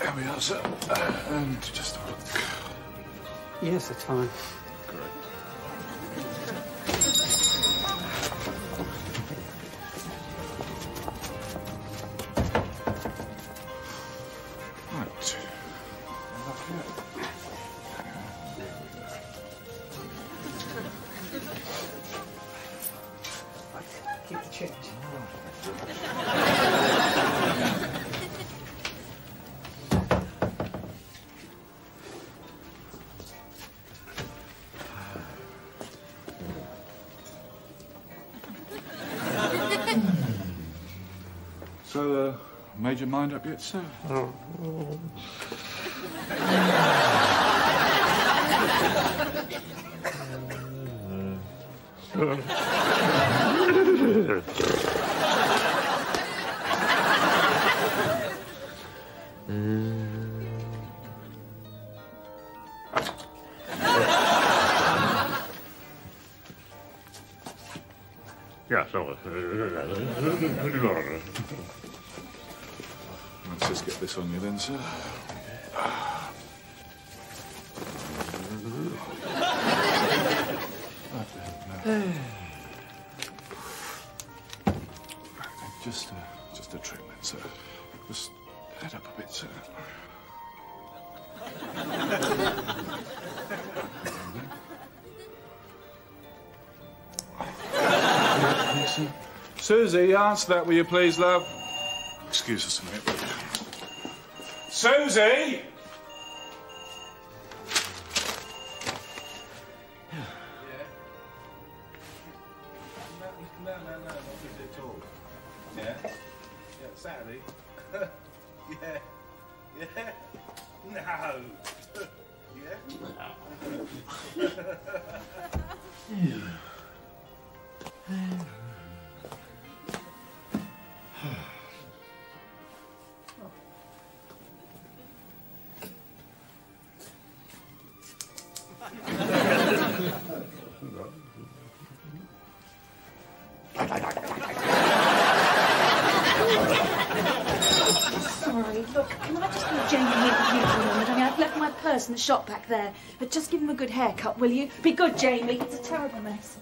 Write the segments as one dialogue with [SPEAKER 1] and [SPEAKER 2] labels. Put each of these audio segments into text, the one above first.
[SPEAKER 1] There we are, sir. And just a look.
[SPEAKER 2] Yes, that's fine.
[SPEAKER 1] Great. Right.
[SPEAKER 2] Keep the change.
[SPEAKER 1] So, made your mind up yet, sir?
[SPEAKER 2] Oh.
[SPEAKER 1] Yeah, so. Let's just get this on you then, sir. Just a treatment, sir. Just head up a bit, sir. Susie, answer that, will you please, love? Excuse us a minute. Susie!
[SPEAKER 3] No, not busy at all. Yeah? Yeah, Saturday? Yeah. Yeah? No. Yeah?
[SPEAKER 4] Sorry, look, can I just leave Jamie here with you for a moment? I mean, I've left my purse in the shop back there. But just give him a good haircut, will you? Be good, Jamie. It's a terrible mess.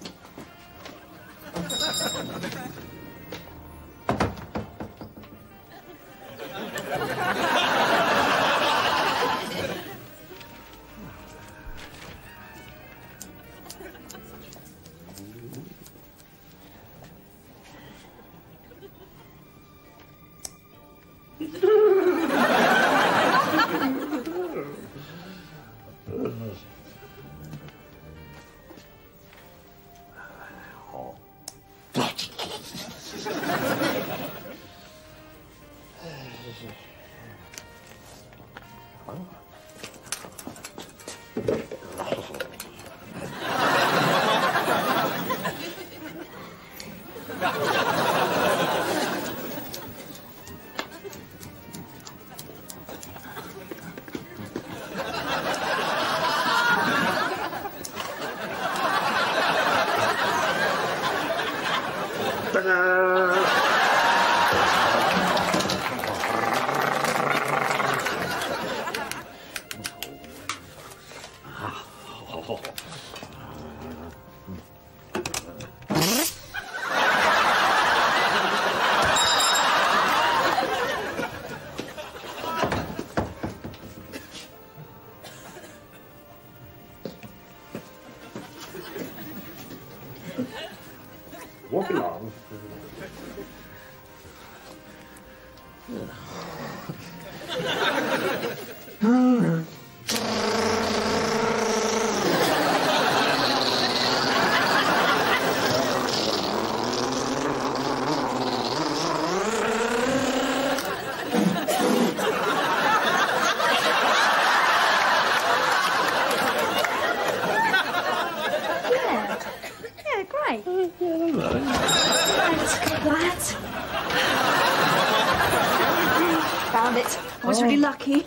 [SPEAKER 2] Walk along.
[SPEAKER 4] Yeah, great. Thanks, lad. Found it. I was really lucky.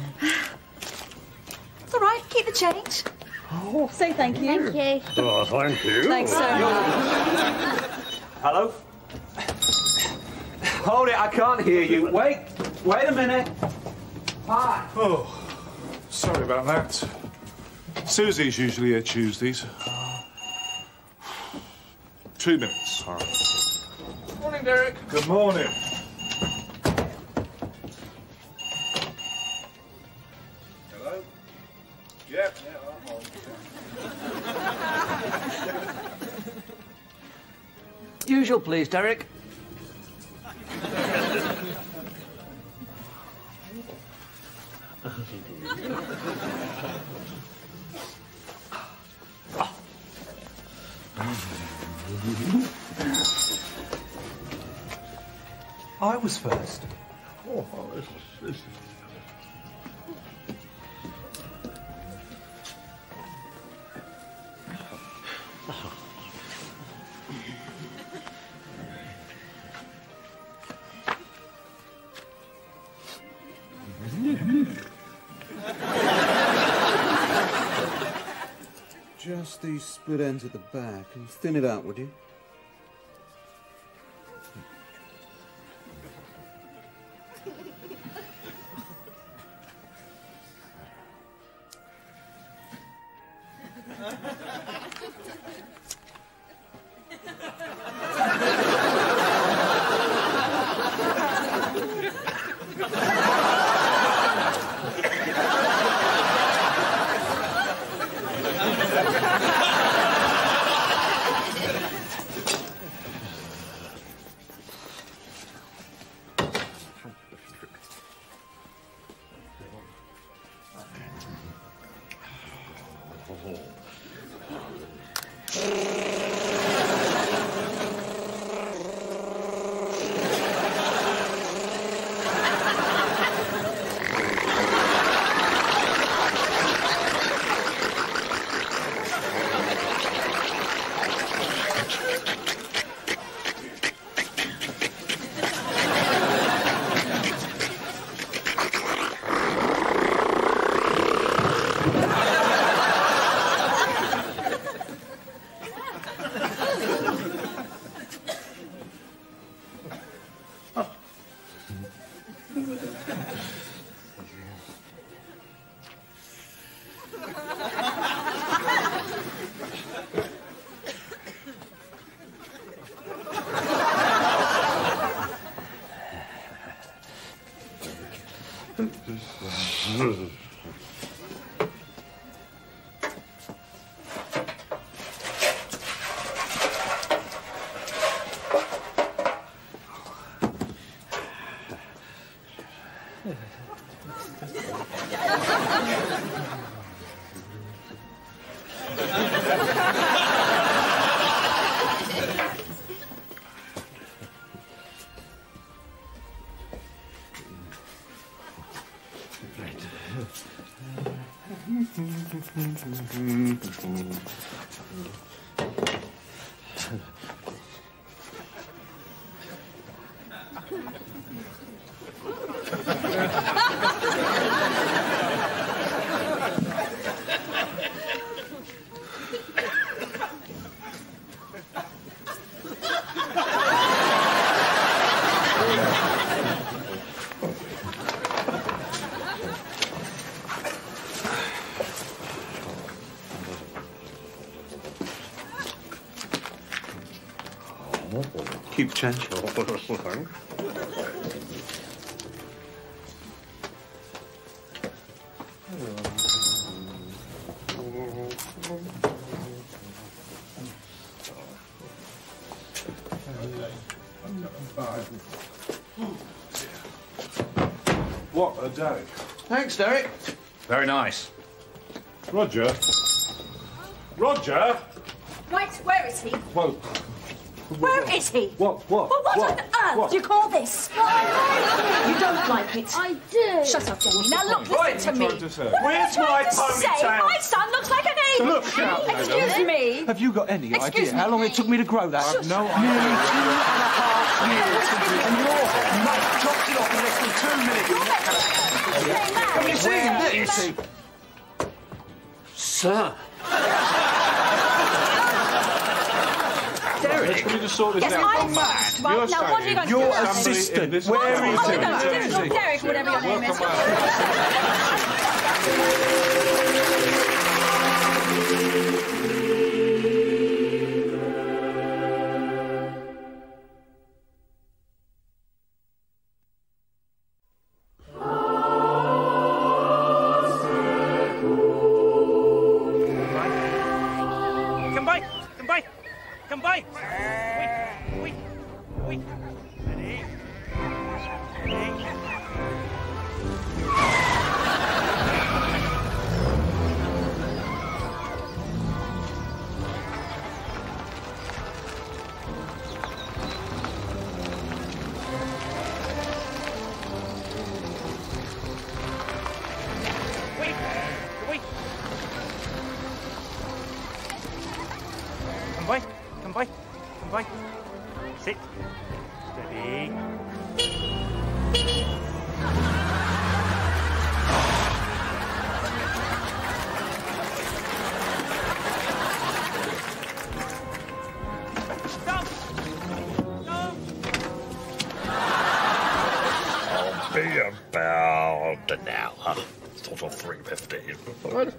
[SPEAKER 4] It's all right. Keep the change.
[SPEAKER 2] Oh,
[SPEAKER 4] say thank you.
[SPEAKER 5] Thank you.
[SPEAKER 2] oh, thank you.
[SPEAKER 4] Thanks so much.
[SPEAKER 3] Hello? Hold it, I can't hear you. Wait a minute.
[SPEAKER 2] Hi.
[SPEAKER 1] Oh, sorry about that. Susie's usually here Tuesdays. 2 minutes. All right.
[SPEAKER 3] Morning, Derek.
[SPEAKER 1] Good morning.
[SPEAKER 3] Hello? Yeah, I'm on.
[SPEAKER 5] Usual, please, Derek. I was first.
[SPEAKER 3] Oh, this is...
[SPEAKER 6] Just these split ends at the back and thin it out, would you? Keep change.
[SPEAKER 1] What a day.
[SPEAKER 5] Thanks, Derek.
[SPEAKER 3] Very nice.
[SPEAKER 1] Roger. Roger!
[SPEAKER 4] Right, where is he?
[SPEAKER 1] Whoa.
[SPEAKER 4] Where is he?
[SPEAKER 1] What?
[SPEAKER 4] Well, what on earth
[SPEAKER 1] What?
[SPEAKER 4] do you call this? You don't like it.
[SPEAKER 7] I do.
[SPEAKER 4] Shut up, Jamie. Now look, listen to me.
[SPEAKER 1] Trying to say?
[SPEAKER 3] Where's
[SPEAKER 4] You're
[SPEAKER 3] my
[SPEAKER 4] trying to say
[SPEAKER 3] ponytail?
[SPEAKER 4] my son looks like an ape.
[SPEAKER 3] Look, shout,
[SPEAKER 4] Excuse me.
[SPEAKER 5] Have you got any
[SPEAKER 4] Excuse
[SPEAKER 5] idea
[SPEAKER 4] me.
[SPEAKER 5] how long it took me to grow that?
[SPEAKER 1] I've no
[SPEAKER 5] Nearly
[SPEAKER 1] idea.
[SPEAKER 5] 2.5 years. And your mate chopped it off in less than 2 minutes.
[SPEAKER 4] Have you
[SPEAKER 5] seen this? Sir.
[SPEAKER 1] Derek. to sort this
[SPEAKER 4] Yes,
[SPEAKER 1] out.
[SPEAKER 4] I'm
[SPEAKER 1] Come on.
[SPEAKER 4] fine. Right, now what are you going to do
[SPEAKER 5] Your
[SPEAKER 4] about it?
[SPEAKER 5] assistant.
[SPEAKER 1] Somebody
[SPEAKER 5] Where
[SPEAKER 1] invisible.
[SPEAKER 5] is
[SPEAKER 4] Oh,
[SPEAKER 5] he?
[SPEAKER 4] no,
[SPEAKER 5] Where is
[SPEAKER 4] Little
[SPEAKER 5] he?
[SPEAKER 4] Derek, whatever your name is.
[SPEAKER 1] Welcome back.
[SPEAKER 7] Come by, come by, come by. Wait, wait, wait. Ready? Ready? Wait, wait. Come by, come by, come by. Sit. Ready? Stop! Stop!
[SPEAKER 3] I'll be about an hour. Sort of 3:15.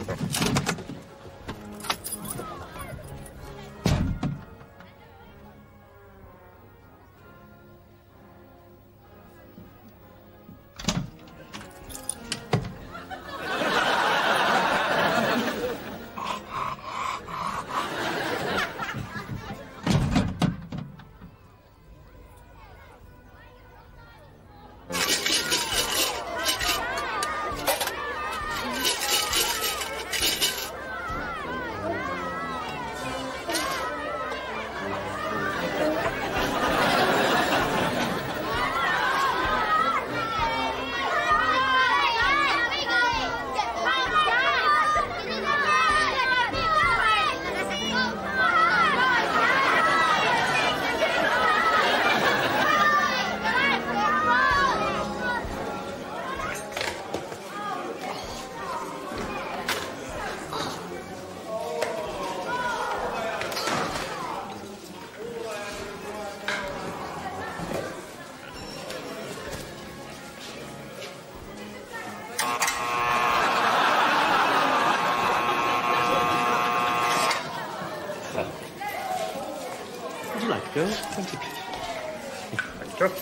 [SPEAKER 2] Would you like to go? Thank you.
[SPEAKER 3] Thank you.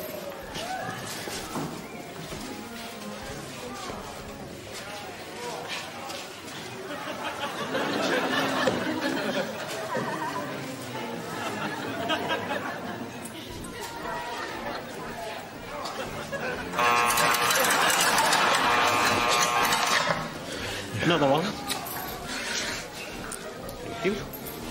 [SPEAKER 2] Another one. Thank you.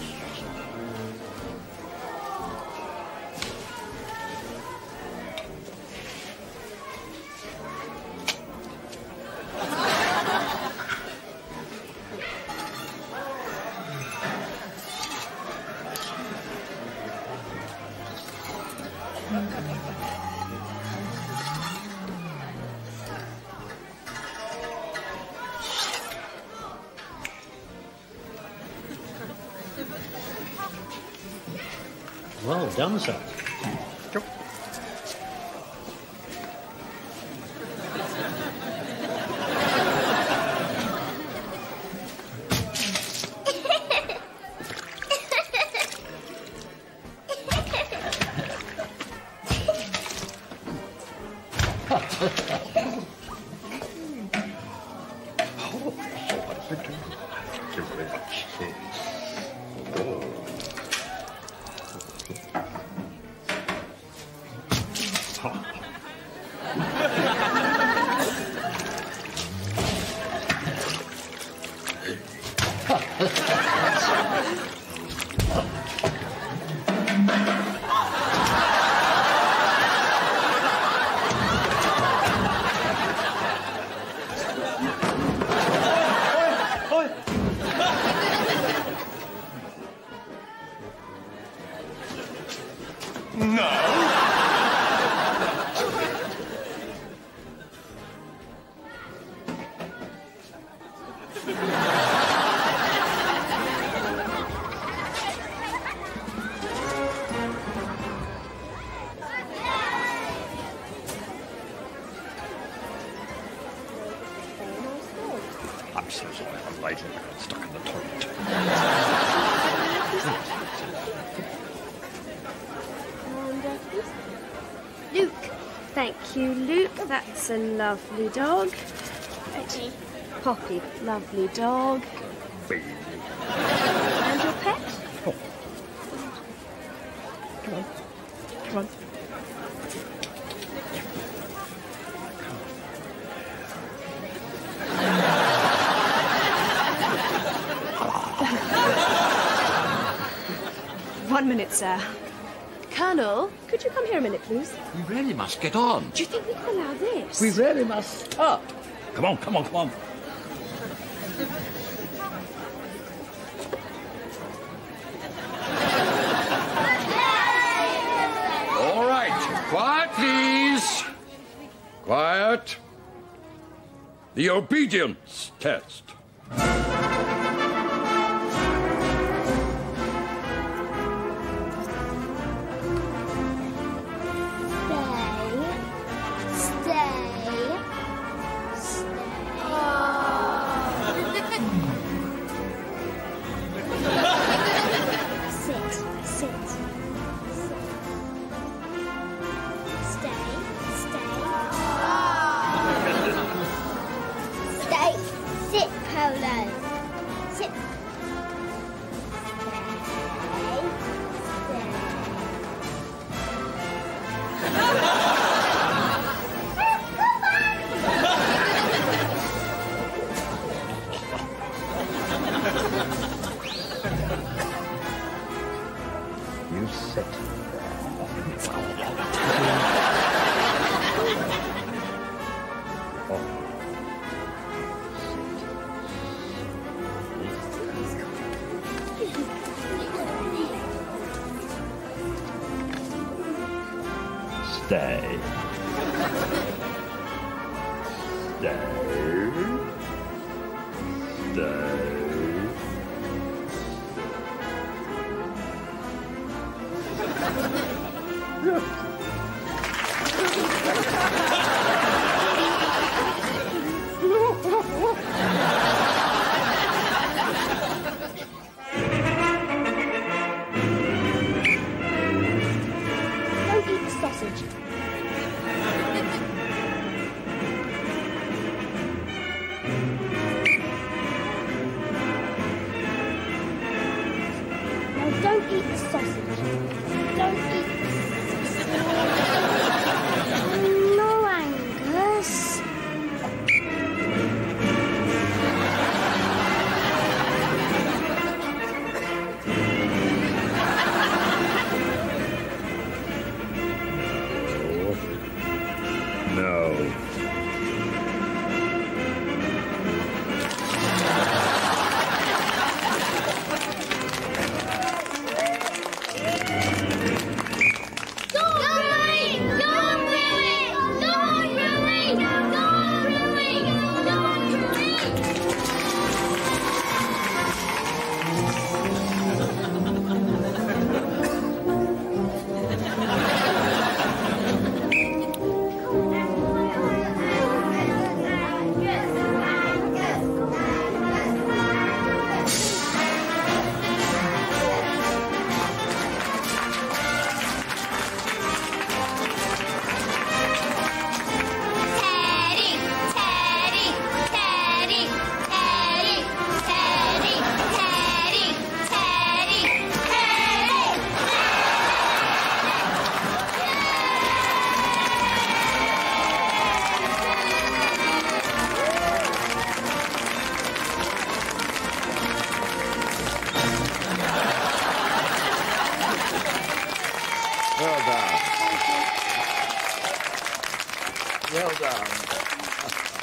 [SPEAKER 2] Well done, sir.
[SPEAKER 3] Thank you very much. I'm so sorry. I'm late. I got stuck in the toilet.
[SPEAKER 8] Luke. Thank you, Luke. That's a lovely dog.
[SPEAKER 9] Poppy.
[SPEAKER 8] Poppy. Lovely dog.
[SPEAKER 3] Baby.
[SPEAKER 8] And your pet?
[SPEAKER 3] Oh. Come on. Come on.
[SPEAKER 8] 1 minute, sir. Colonel, could you come here a minute, please?
[SPEAKER 3] We really must get on.
[SPEAKER 8] Do you think we can allow this?
[SPEAKER 3] We really must stop. Come on, come on, come on. All right, quiet, please. Quiet. The obedience test. You sit Stay. Stay. Stay.
[SPEAKER 8] Don't eat the sausage. No, don't eat the sausage. Don't eat the sausage. No, Angus.
[SPEAKER 3] No. Well done. Well done.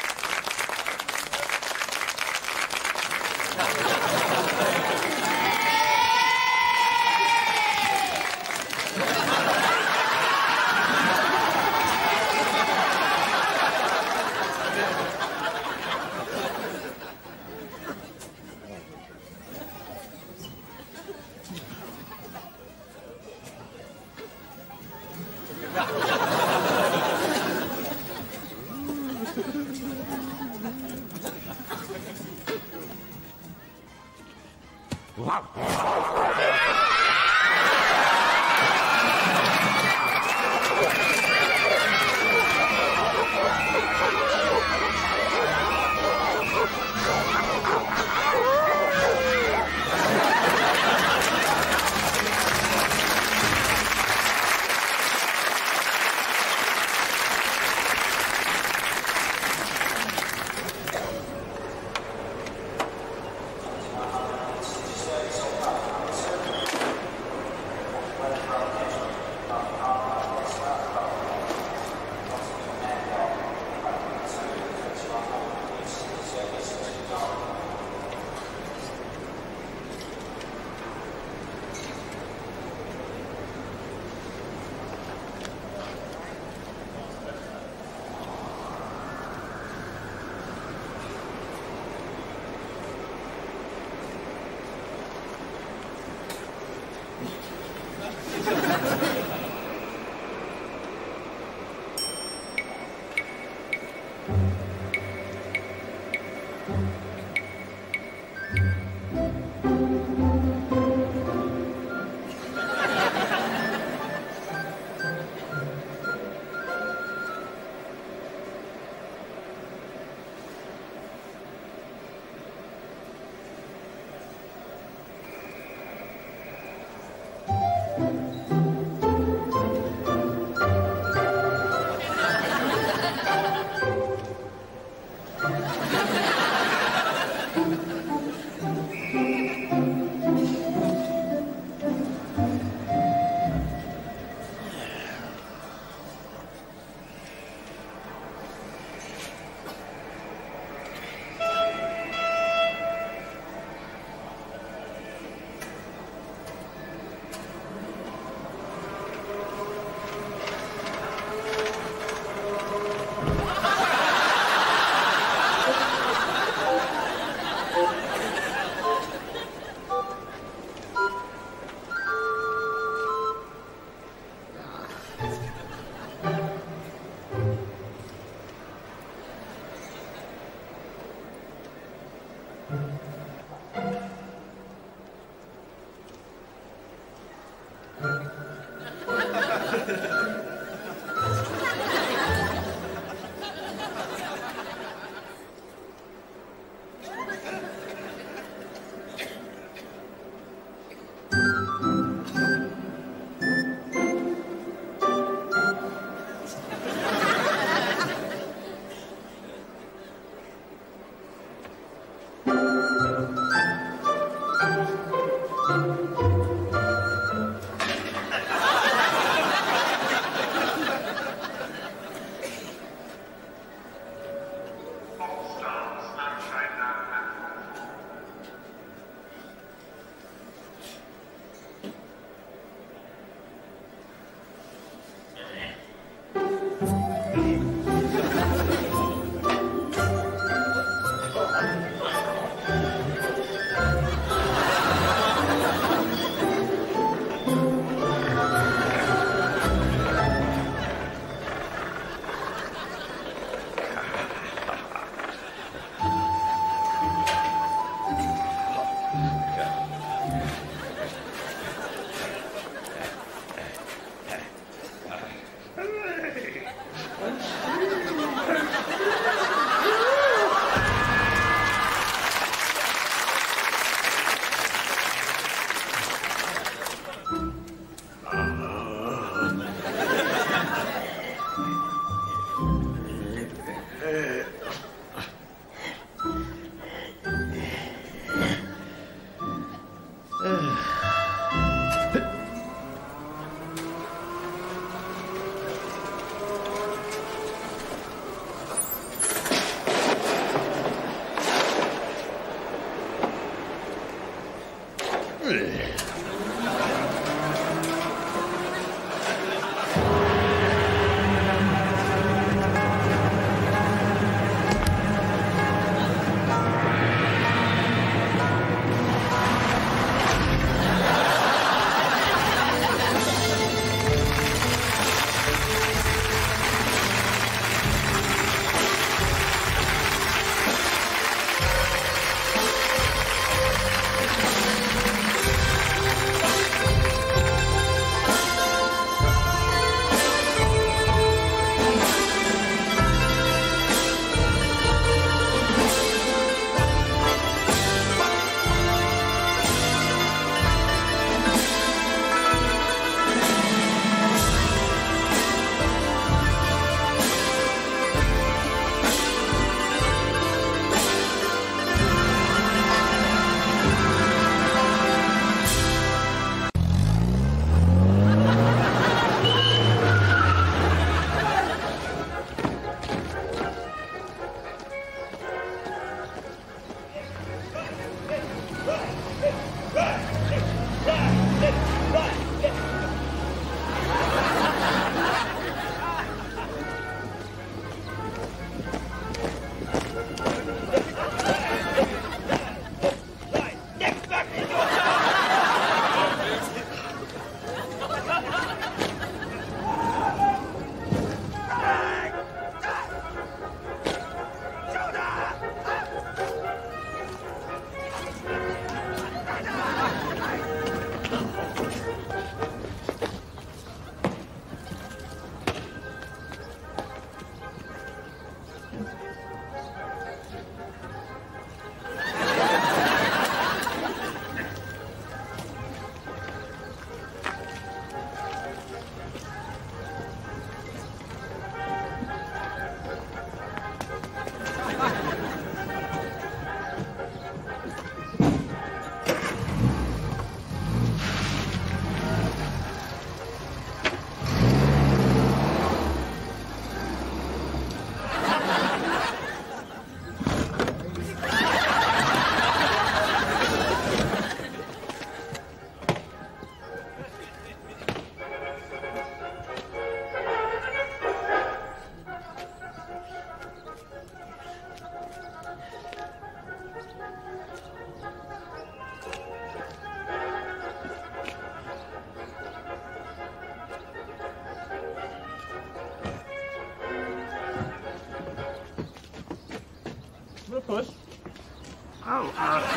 [SPEAKER 7] Puss. Oh,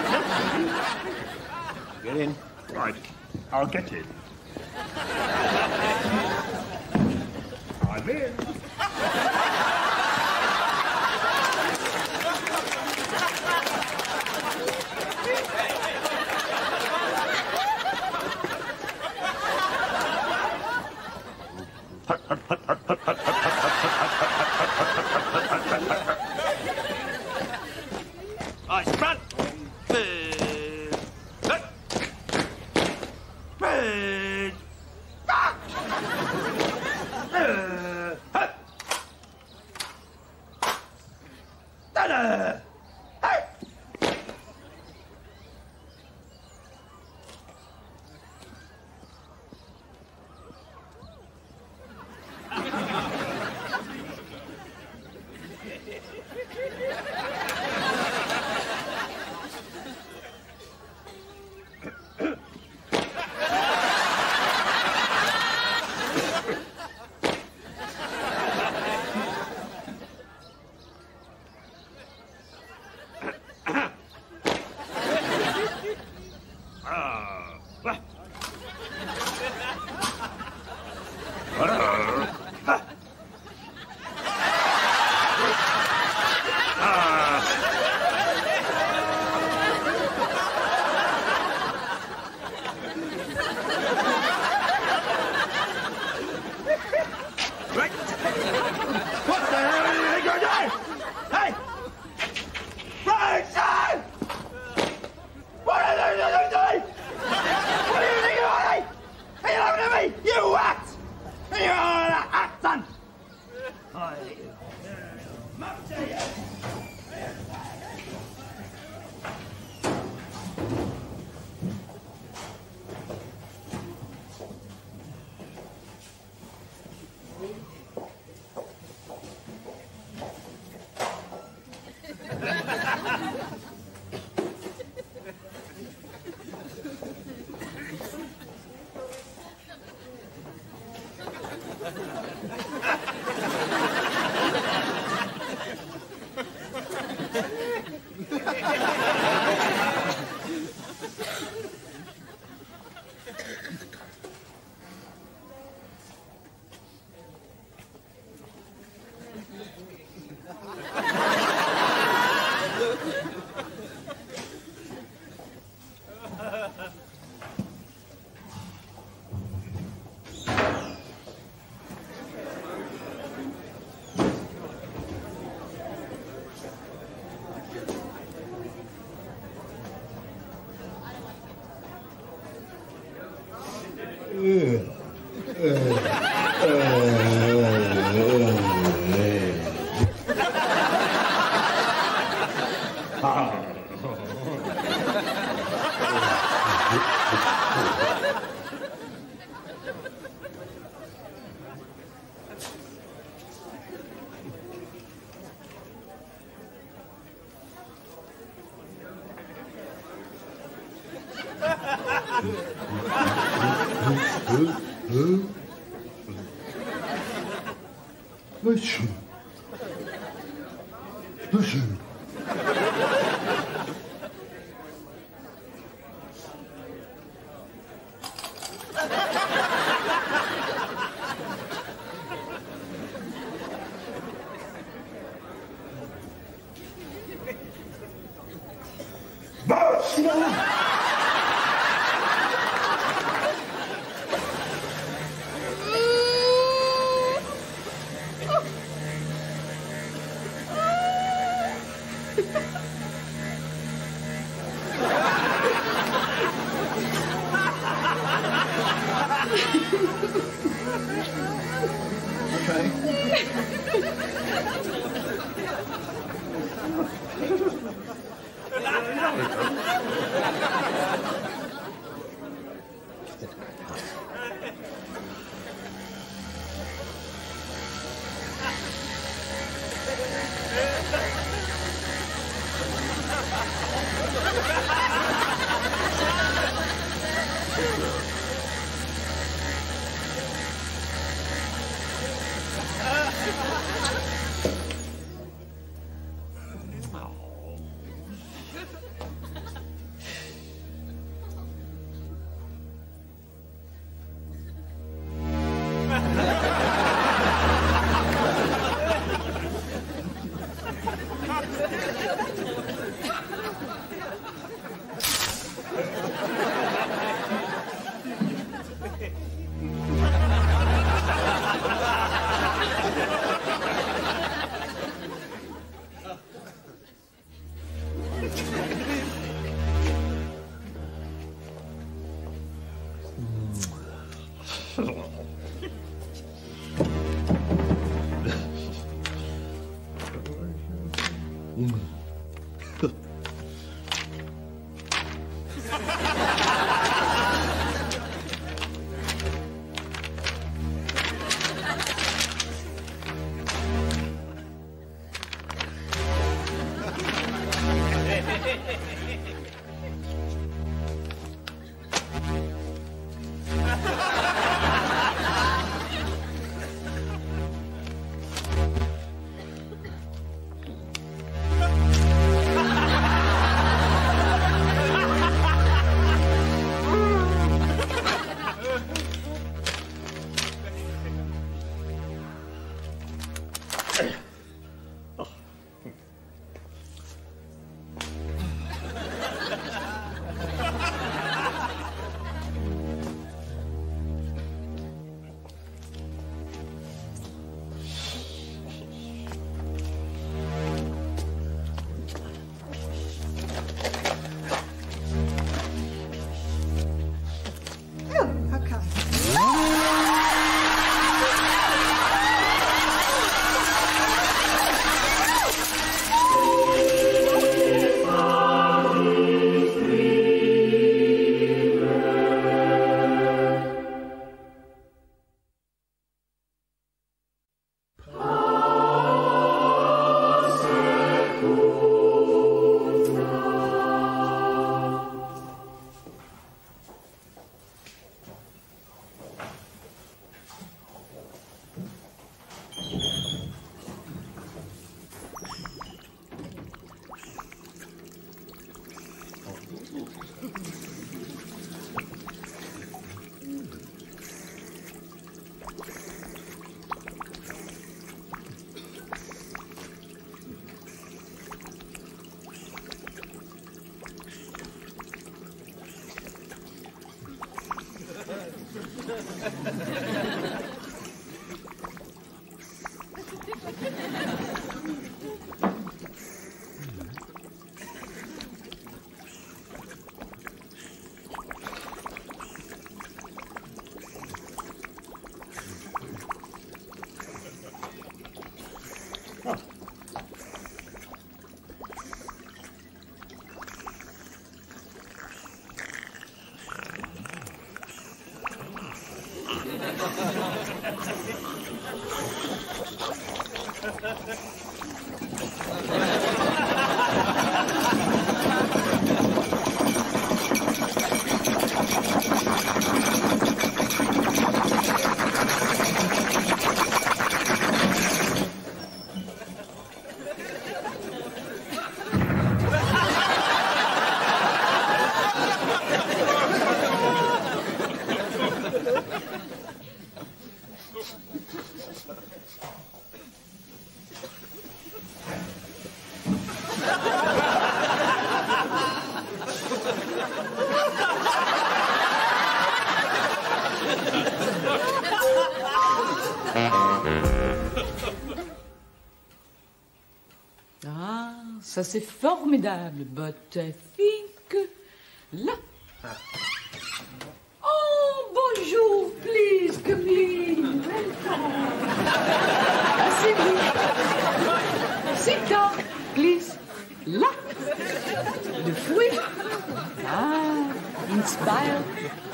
[SPEAKER 7] get in. Right. I'll get in. I'm in.
[SPEAKER 5] Right, front.
[SPEAKER 1] Listen. Listen.
[SPEAKER 9] Ça c'est formidable, but I think là. Oh, bonjour, please, come in. Welcome. Asseyez-vous. Sit down, please. Là. Le fruit. Ah, inspire.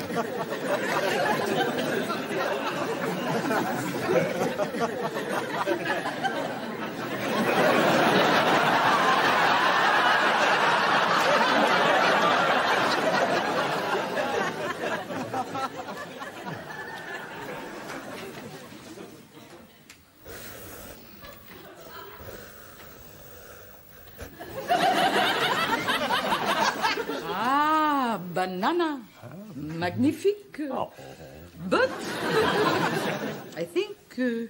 [SPEAKER 9] Banana. Magnifique. Oh. But I think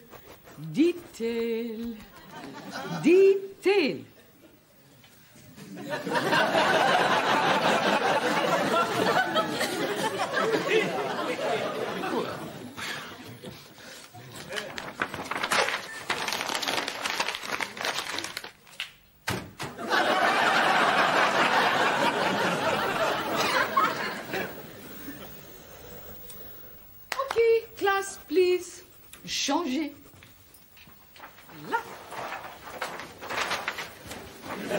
[SPEAKER 9] detail. Detail. Please, changez. Là.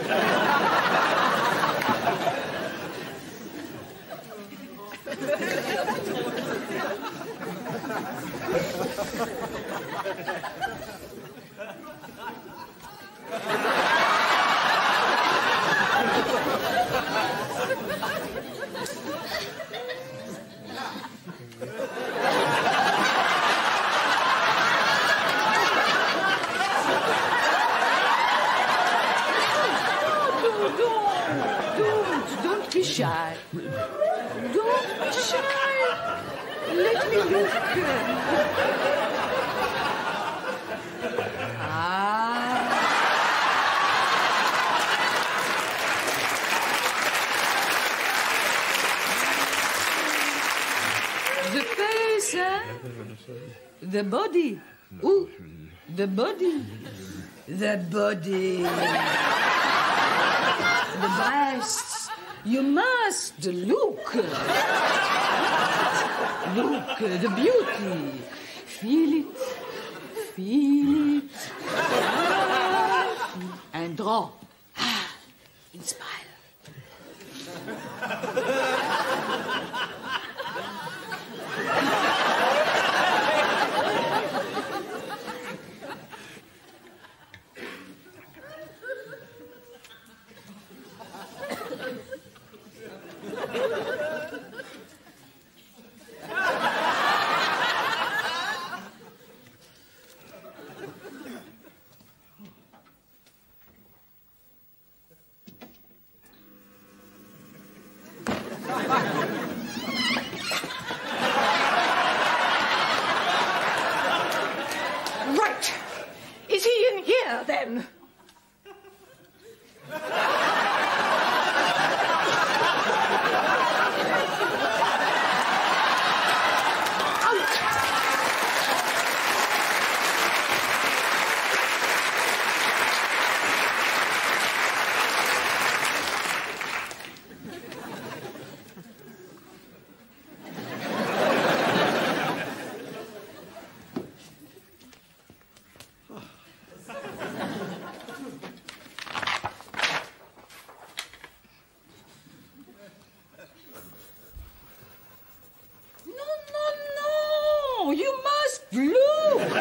[SPEAKER 9] be shy. Don't be shy. Let me look. The face, huh? The body. Ooh, the body. The body. The breasts. You must look. Look, the beauty. Feel it. Feel it. And draw. Inspire.
[SPEAKER 4] Right. Is he in here, then?
[SPEAKER 9] No, you must look.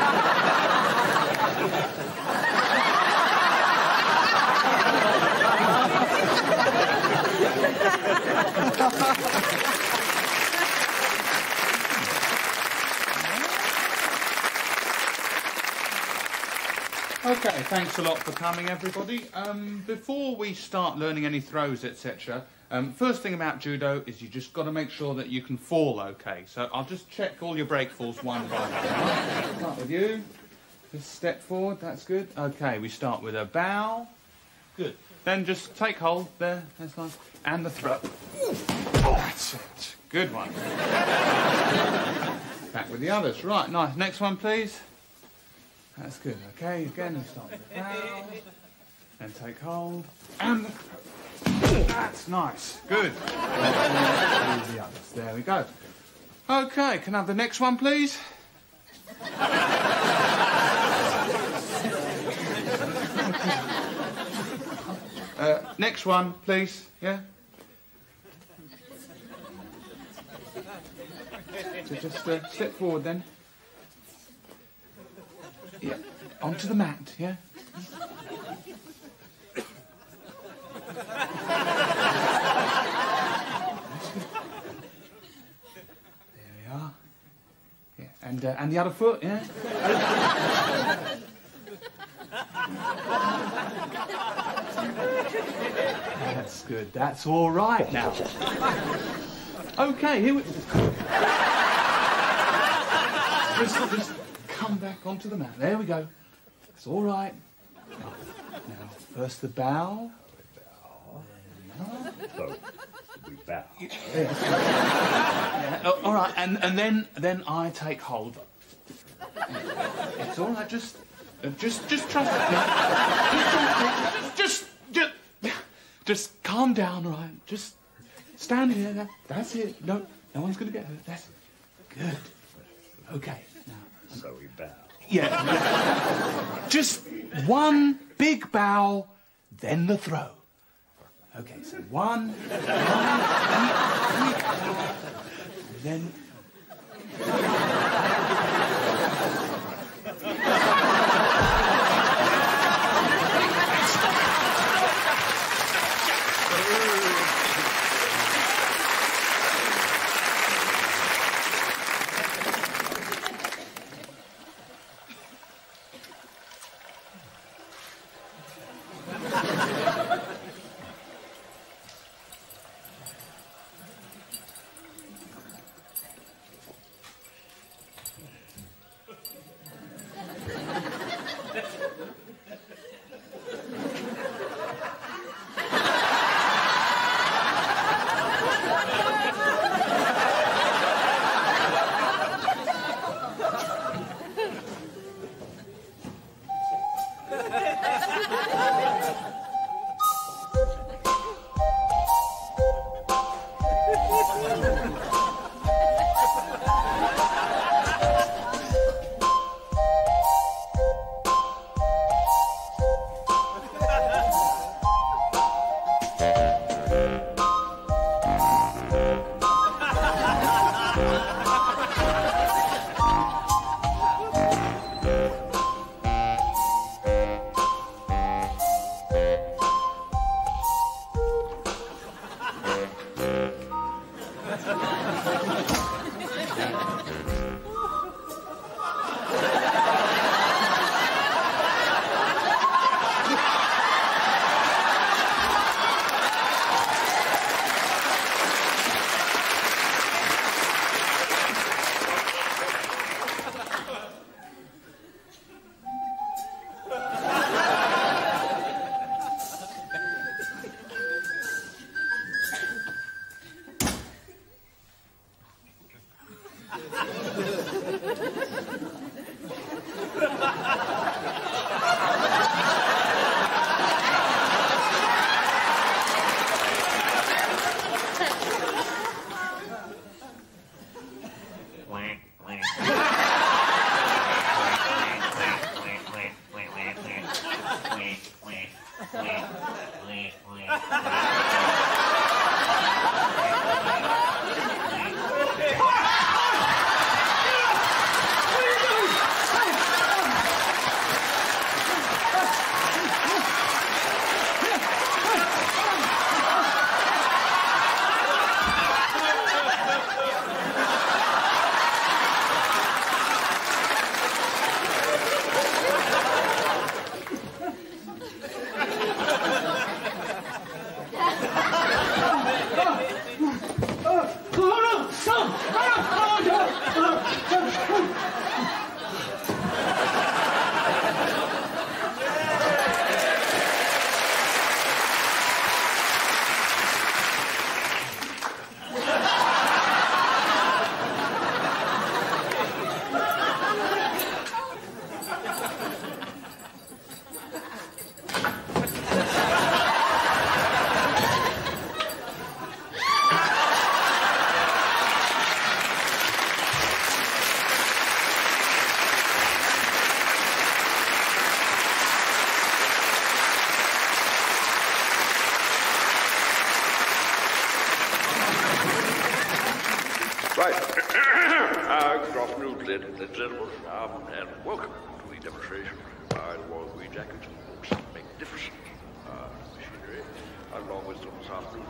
[SPEAKER 10] Okay, thanks a lot for coming, everybody. Before we start learning any throws, etc., first thing about judo is you just got to make sure that you can fall okay. So I'll just check all your break falls one by one. Start with you. Just step forward, that's good. Okay, we start with a bow. Good. Then just take hold there, that's nice. And the throw. That's it. Good one. Back with the others. Right, nice. Next one, please. That's good. Okay, again, we start with the bow. And take hold. And the throw. That's nice. Good. And the others. There we go. Okay, can I have the next one, please? Next one, please. Yeah? So just step forward then. Yeah. Onto the mat, yeah? There we are. Yeah. And the other foot, yeah? That's good. That's all right now. Okay, here we... Just come back onto the mat. There we go. It's all right. Now, first the bow.
[SPEAKER 3] So, we bow.
[SPEAKER 10] Yeah, all right, and then I take hold. It's all right. Just trust me. Just calm down, all right? Just stand here. That's it. No one's gonna get hurt. That's good. Okay. Now.
[SPEAKER 3] So we bow.
[SPEAKER 10] Yeah. Just one big bow, then the throw. Okay, so one, then...
[SPEAKER 11] Good afternoon, ladies and gentlemen, and welcome to the demonstration by the Royal Green Jackets. Some magnificent machinery, along with some this afternoon.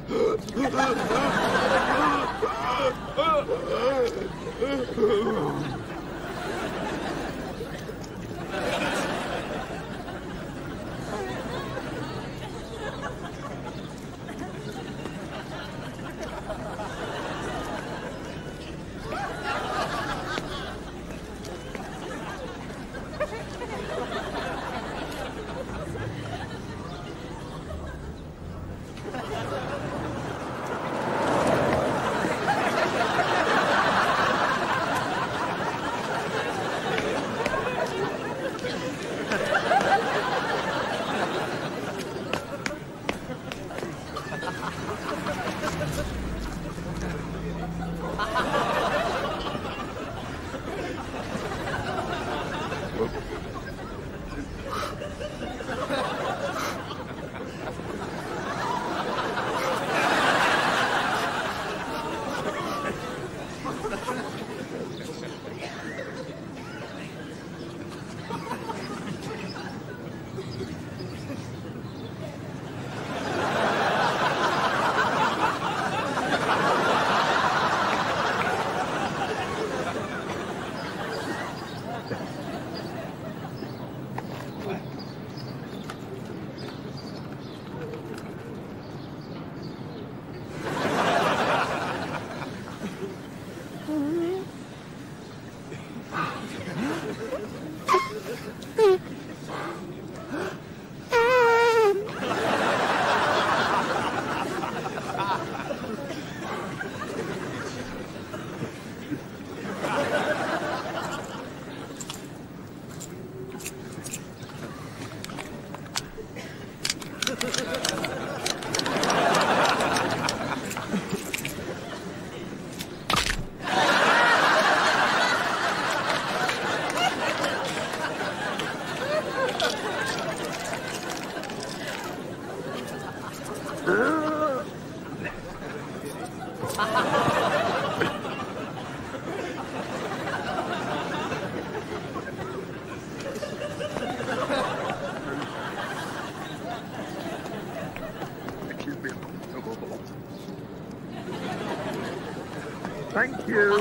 [SPEAKER 11] Thank you.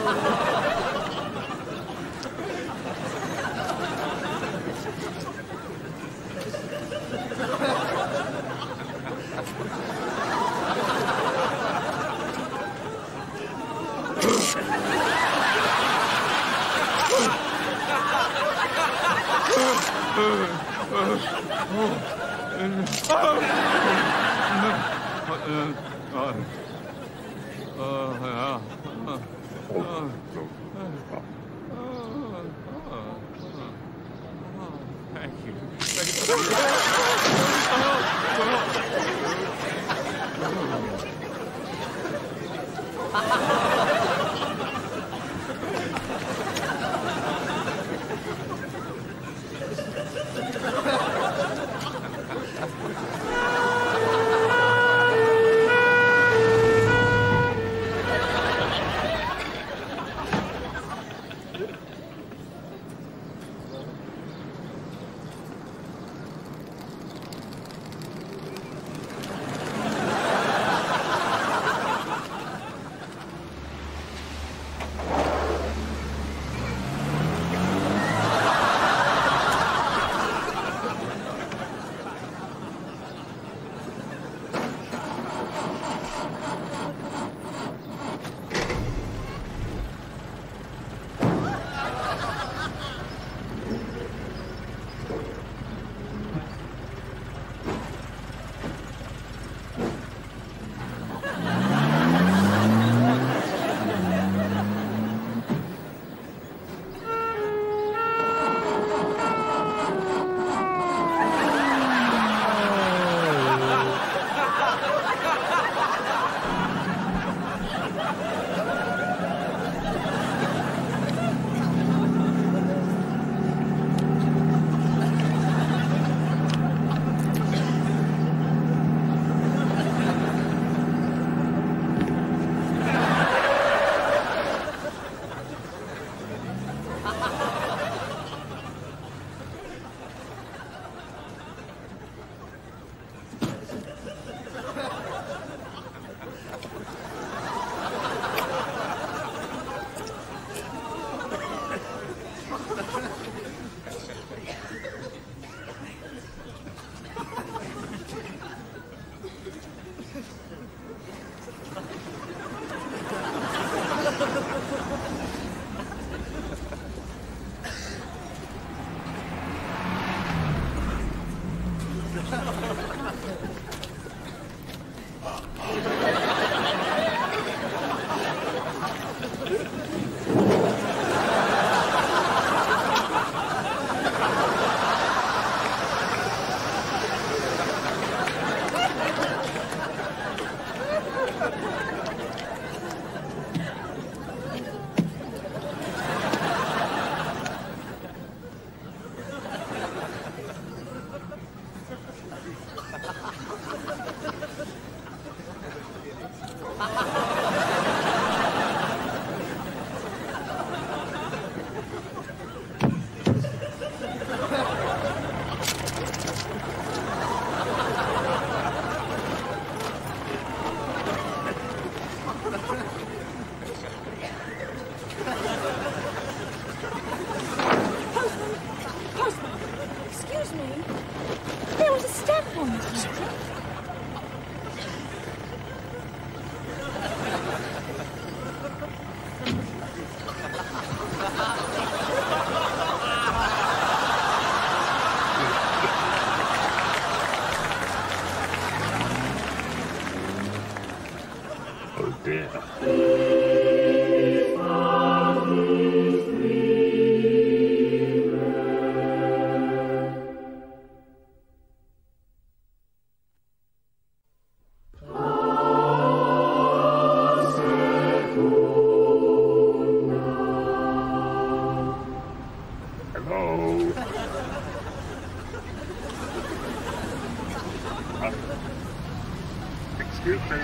[SPEAKER 11] Excuse me.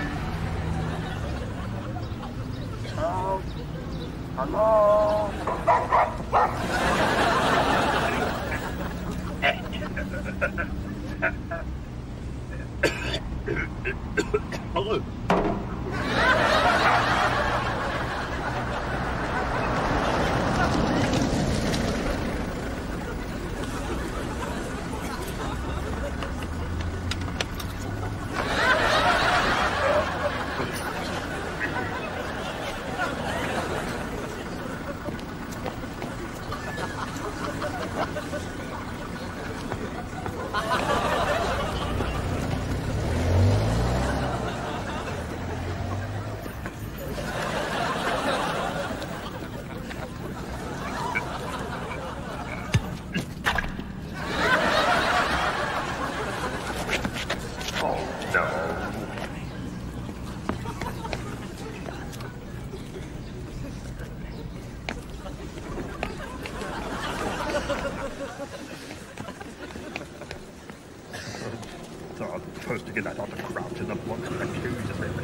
[SPEAKER 11] Hello? Hello? Supposed to get that other crouch in the block and accuse of it.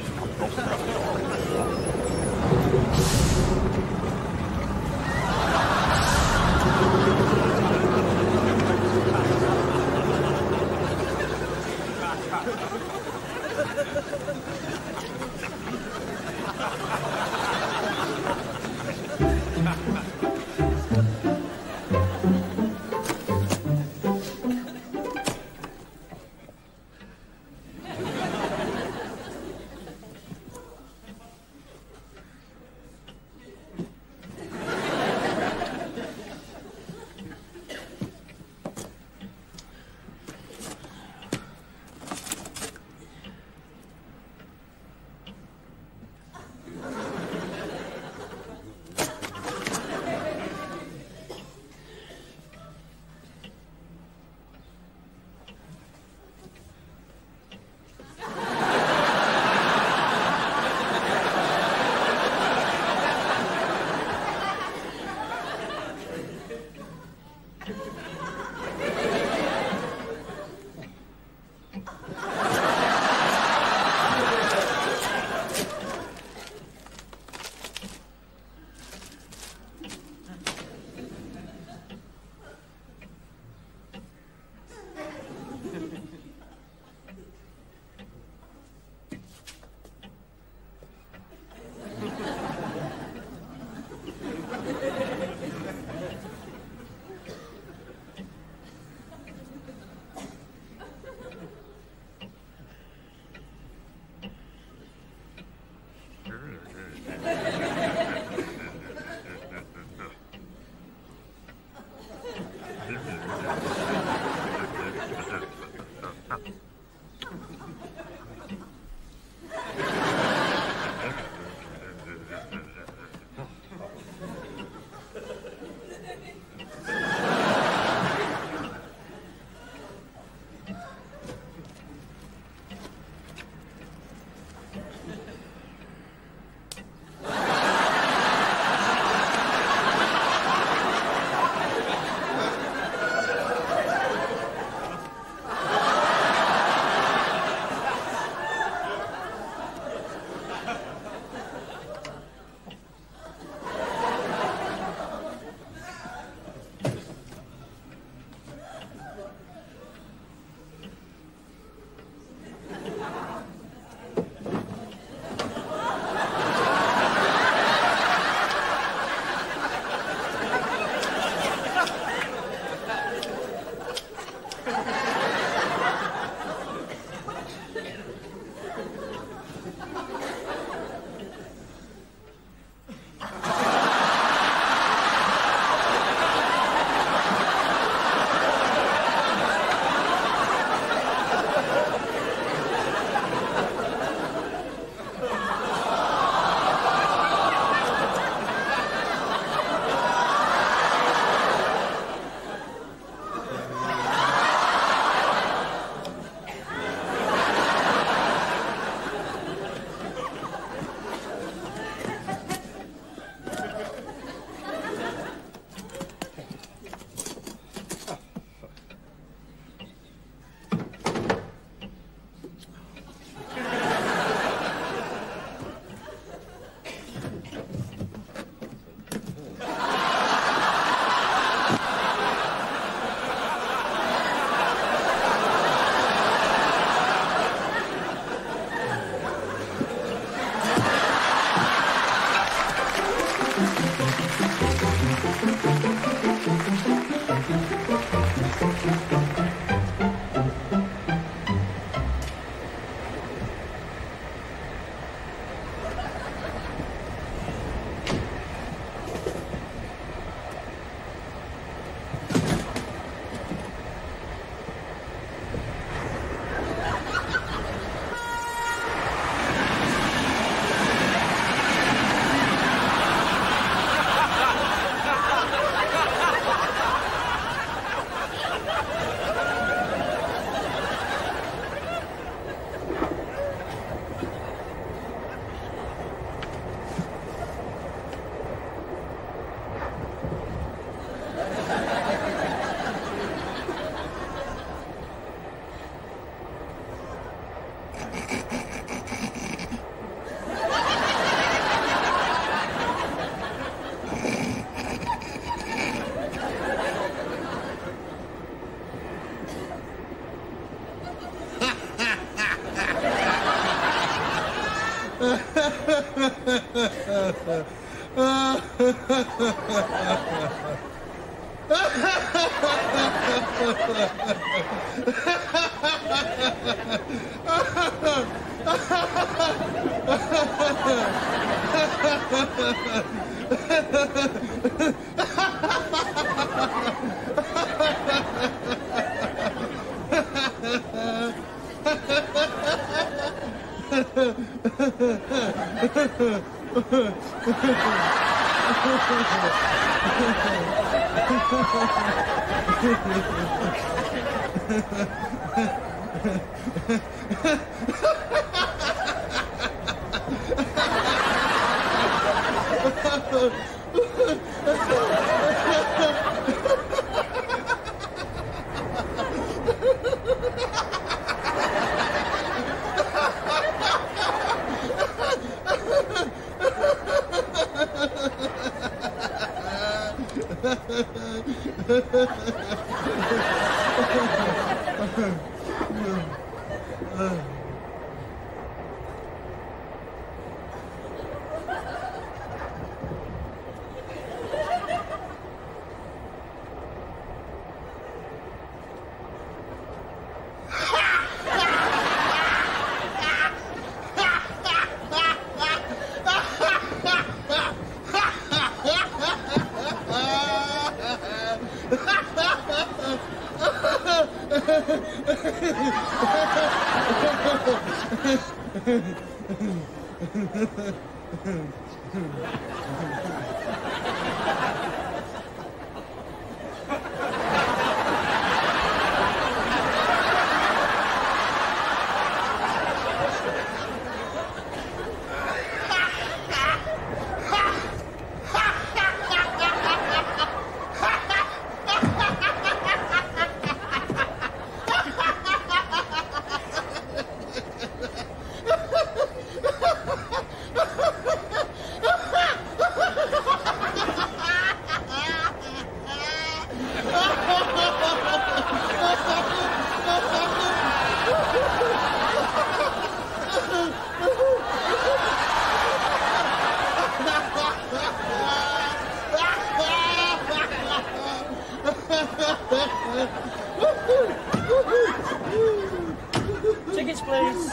[SPEAKER 7] Tickets, please.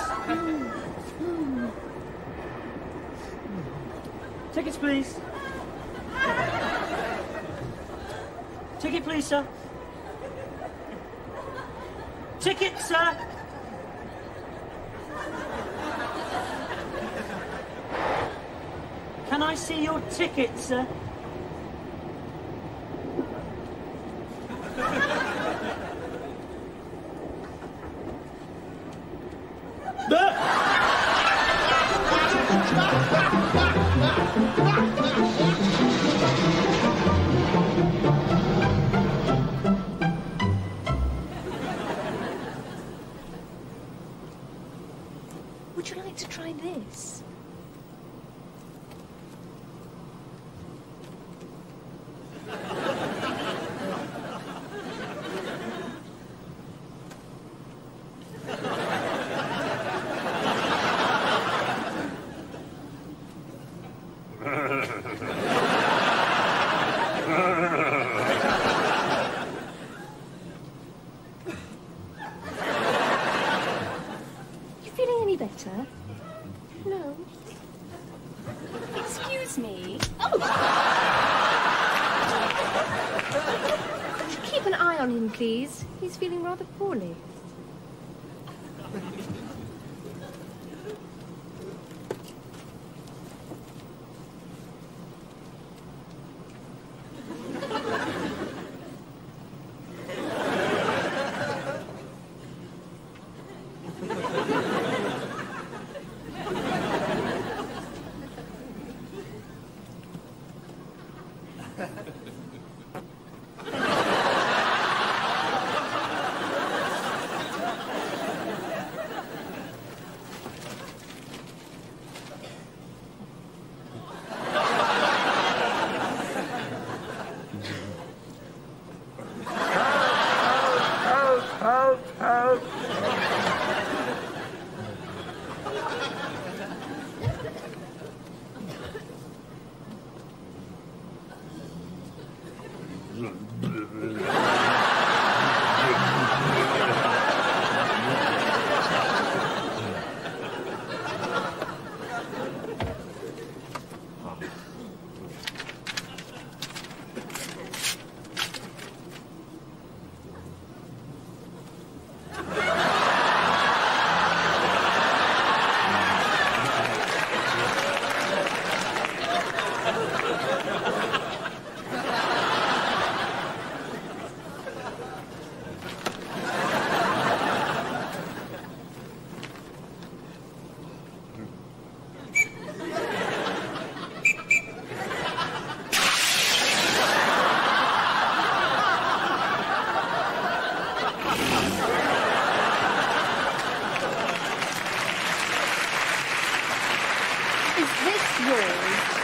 [SPEAKER 7] Tickets, please. Ticket, please, sir. Ticket, sir. Can I see your ticket, sir?
[SPEAKER 4] Would you like to try this? Better? No. Excuse me. Oh! Keep an eye on him, please. He's feeling rather poorly.
[SPEAKER 8] yours.